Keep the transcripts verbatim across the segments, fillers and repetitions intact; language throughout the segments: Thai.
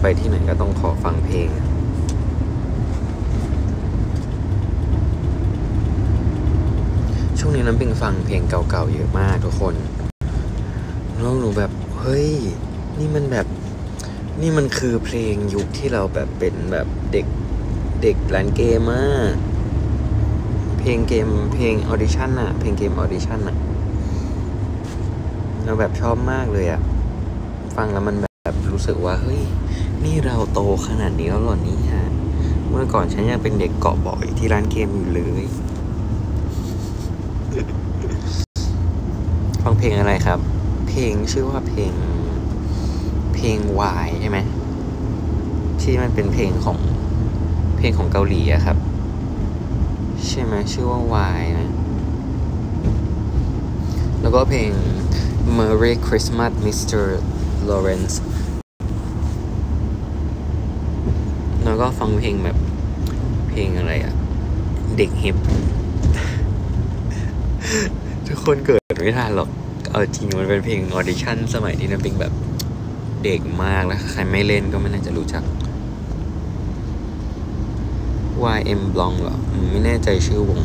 ไปที่ไหนก็ต้องขอฟังเพลงช่วงนี้น้ำปิงฟังเพลงเก่าๆเยอะมากทุกคนแล้วหนูแบบเฮ้ยนี่มันแบบนี่มันคือเพลงยุคที่เราแบบเป็นแบบเด็กเด็กร้านเกมมากเพลงเกมเพลงออดิชั่นอะเพลงเกมออดิชั่นอะเราแบบชอบมากเลยอะฟังแล้วมันแบบรู้สึกว่าเฮ้ยนี่เราโตขนาดนี้แล้วหรอนี่ฮะเมื่อก่อนฉันยังเป็นเด็กเกาะบ่อยที่ร้านเกมอยู่เลยฟังเพลงอะไรครับเพลงชื่อว่าเพลงเพลงวายใช่ไหมที่มันเป็นเพลงของเพลงของเกาหลีอะครับใช่ไหมชื่อว่าวายนะแล้วก็เพลง Merry Christmas มิสเตอร์ Lawrence แล้วก็ฟังเพลงแบบเพลงอะไรอะเด็กฮิป ทุกคนเกิดไม่ทันหรอกเอาจริงมันเป็นเพลงออดิชั่นสมัยที่น้ำปิงแบบเด็กมากแล้วใครไม่เล่นก็ไม่น่าจะรู้จัก วาย เอ็ม Blanc เหรอไม่แน่ใจชื่อวง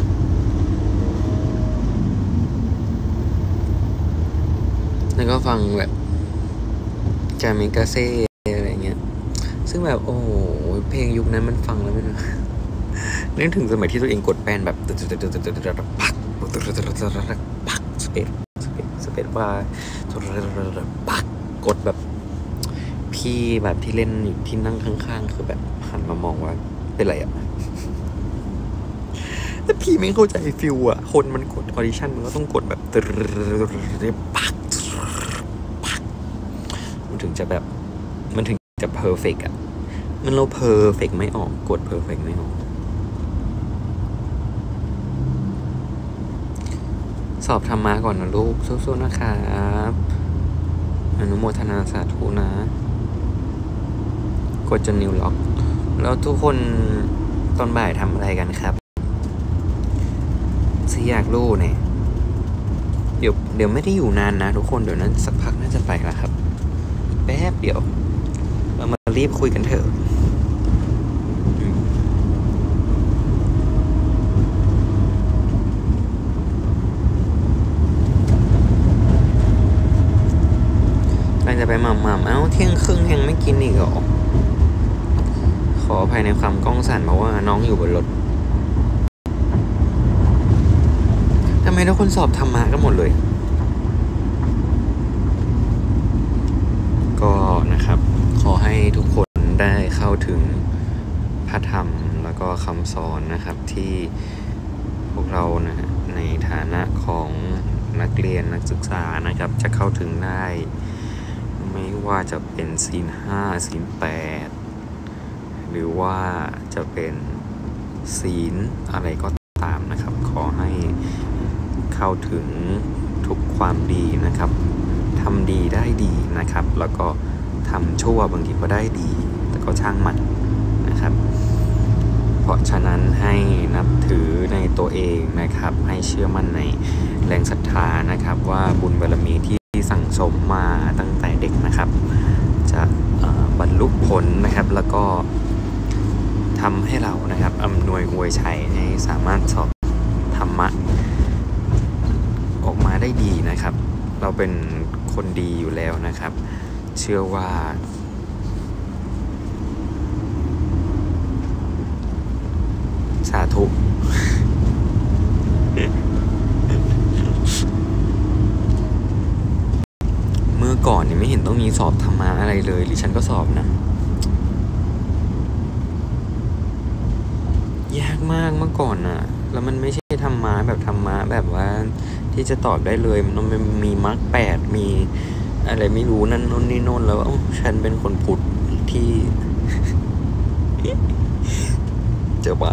แล้วก็ฟังแบบกามิกาเซ่อะไรเงี้ยซึ่งแบบโอ้โหเพลงยุคนั้นมันฟังแล้วไม่รู้นึกถึงสมัยที่ตัวเองกดแป้นแบบปักปักสเปซสเปซสเปซว่าปักกดแบบพี่แบบที่เล่นอยู่ที่นั่งข้างๆคือแบบหันมามองว่าเป็นไรอะแต่พี่ไม่เข้าใจฟิลอะคนมันกดออดิชั่นมันก็ต้องกดแบบปักมันถึงจะแบบมันถึงจะเพอร์เฟกต์อะมันเราเพอร์เฟกต์ไม่ออกกดเพอร์เฟกต์ไม่ออกสอบธรรมะก่อนนะลูกสู้ๆนะครับอนุโมทนาสาธุนะกดจนนิวล็อกแล้วทุกคนตอนบ่ายทำอะไรกันครับสิอยากรู้เนี่ยเดี๋ยวเดี๋ยวไม่ได้อยู่นานนะทุกคนเดี๋ยวนั้นสักพักน่าจะไปละครับแป๊บเดียวเรามารีบคุยกันเถอะจะไปหม่ำๆเอ้าเที่ยงครึ่งยังไม่กินอีกเหรอขออภัยในความกล้องสั่นเพราะว่าน้องอยู่บนรถทำไมทุกคนสอบธรรมะกันหมดเลยก็นะครับขอให้ทุกคนได้เข้าถึงพระธรรมแล้วก็คำสอนนะครับที่พวกเรานะฮะในฐานะของนักเรียนนักศึกษานะครับจะเข้าถึงได้ไม่ว่าจะเป็นศีลห้าศีลแปดหรือว่าจะเป็นศีลอะไรก็ตามนะครับขอให้เข้าถึงทุกความดีนะครับทำดีได้ดีนะครับแล้วก็ทำชั่วบางทีก็ได้ดีแต่ก็ช่างมันนะครับเพราะฉะนั้นให้นับถือในตัวเองนะครับให้เชื่อมั่นในแรงศรัทธานะครับว่าบุญบารมีที่สั่งสมมาตั้งแต่เด็กนะครับจะบรรลุผลนะครับแล้วก็ทำให้เรานะครับอำนวยอวยชัยให้สามารถสอบธรรมะออกมาได้ดีนะครับเราเป็นคนดีอยู่แล้วนะครับเชื่อว่าสาธุเมื่อก่อนเนี่ยไม่เห็นต้องมีสอบธรรมะอะไรเลยหรือฉันก็สอบนะยากมากเมื่อก่อนน่ะแล้วมันไม่ใช่ธรรมะแบบธรรมะแบบว่าที่จะตอบได้เลยมันต้องมีมรรคแปดมีอะไรไม่รู้นั่นโน่นนี่โน่นแล้วฉันเป็นคนพุทธที่จะบ้า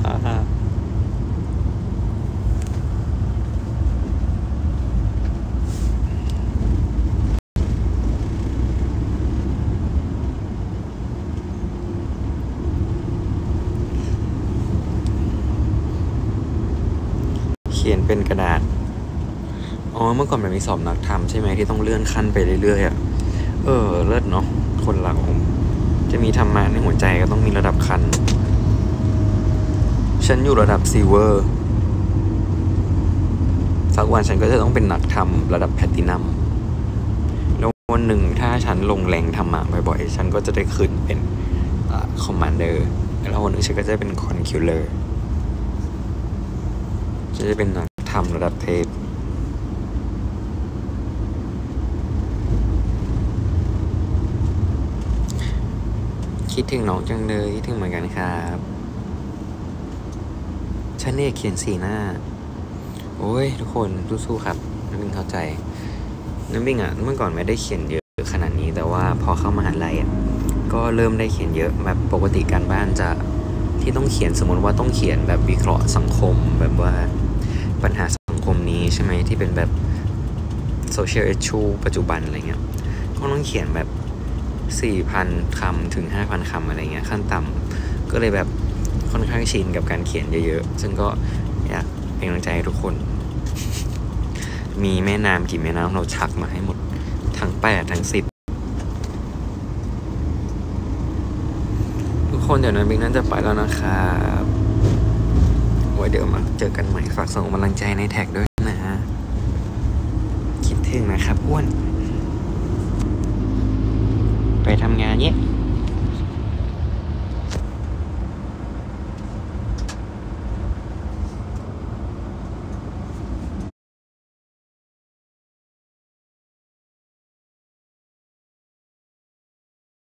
เขียนเป็นกระดาษอ๋อเมื่อก่อนมันมีสอบนักธรรมใช่ไหมที่ต้องเลื่อนขั้นไปเรื่อยๆอ่ะเออเลิศเนาะคนเราจะมีธรรมะในหัวใจก็ต้องมีระดับคันฉันอยู่ระดับซิลเวอร์สักวันฉันก็จะต้องเป็นนักธรรมระดับแพลตินัมแล้ววันหนึ่งถ้าฉันลงแรงธรรมะบ่อยๆฉันก็จะได้ขึ้นเป็นคอมมานเดอร์แล้ววันหนึ่งฉันก็จะเป็นคอนคิวเลอร์จะได้เป็นนักธรรมระดับเทพคิดถึงน้องจังเลยคิดถึงเหมือนกันครับฉันเนี่ยเขียนสีหน้าโอ้ยทุกคนสู้ๆครับน้ำบิงเข้าใจน้ำบิงอ่ะเมื่อก่อนไม่ได้เขียนเยอะขนาดนี้แต่ว่าพอเข้ามหาลัยอ่ะก็เริ่มได้เขียนเยอะแบบปกติการบ้านจะที่ต้องเขียนสมมติว่าต้องเขียนแบบวิเคราะห์สังคมแบบว่าปัญหาสังคมนี้ใช่ไหมที่เป็นแบบ social issue ปัจจุบันอะไรเงี้ยก็ต้องเขียนแบบ สี่พัน คำถึง ห้าพัน คำอะไรเงี้ยขั้นต่ำก็เลยแบบค่อนข้างชินกับการเขียนเยอะๆซึ่งก็อยากเป็นกำลังใจให้ทุกคนมีแม่น้ำกี่แม่น้ำเราชักมาให้หมดทั้งแปดทั้งสิบทุกคนเดี๋ยวนั้นบิ๊กน่าจะไปแล้วนะครับไว้เดี๋ยวมาเจอกันใหม่ฝากส่งกำลังใจในแท็กด้วยนะคิดถึงนะครับอ้วนไปทำงานเนี้ย